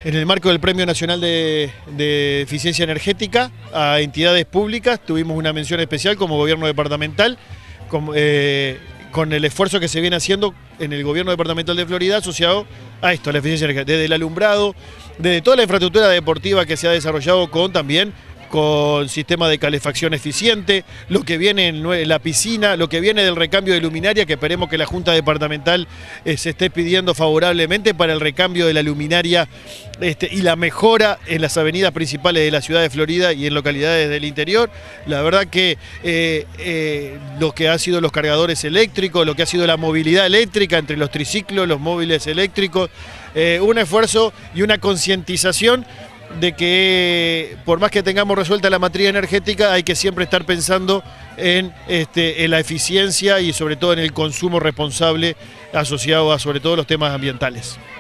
En el marco del Premio Nacional de Eficiencia Energética a entidades públicas tuvimos una mención especial como gobierno departamental, con el esfuerzo que se viene haciendo en el gobierno departamental de Florida asociado a esto, a la eficiencia energética, desde el alumbrado, desde toda la infraestructura deportiva que se ha desarrollado con sistema de calefacción eficiente, lo que viene en la piscina, lo que viene del recambio de luminaria, que esperemos que la Junta Departamental se esté pidiendo favorablemente para el recambio de la luminaria y la mejora en las avenidas principales de la ciudad de Florida y en localidades del interior. La verdad que lo que ha sido los cargadores eléctricos, lo que ha sido la movilidad eléctrica entre los triciclos, los móviles eléctricos, un esfuerzo y una concientización de que por más que tengamos resuelta la materia energética hay que siempre estar pensando en la eficiencia y sobre todo en el consumo responsable asociado a sobre todo los temas ambientales.